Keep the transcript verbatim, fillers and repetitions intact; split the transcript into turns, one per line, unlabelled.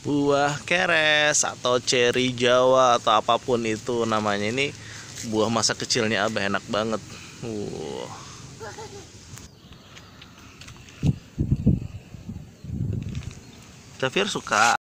Buah keres atau ceri Jawa atau apapun itu namanya, ini buah masa kecilnya Abah, enak banget. Uh. Xavier suka.